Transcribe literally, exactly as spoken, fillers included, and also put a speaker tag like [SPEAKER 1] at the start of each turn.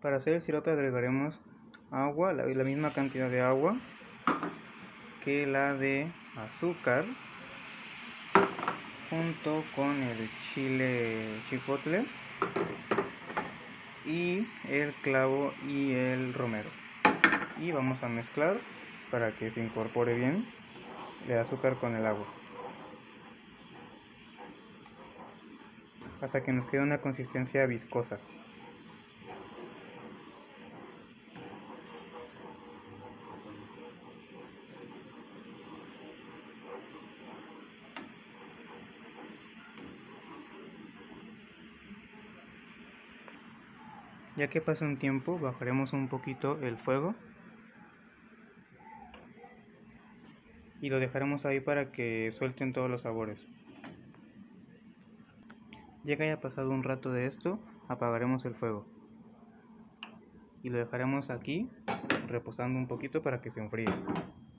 [SPEAKER 1] Para hacer el sirope agregaremos agua, la, la misma cantidad de agua que la de azúcar, junto con el chile chipotle y el clavo y el romero, y vamos a mezclar para que se incorpore bien el azúcar con el agua hasta que nos quede una consistencia viscosa. Ya que pase un tiempo, bajaremos un poquito el fuego y lo dejaremos ahí para que suelten todos los sabores. Ya que haya pasado un rato de esto, apagaremos el fuego y lo dejaremos aquí reposando un poquito para que se enfríe.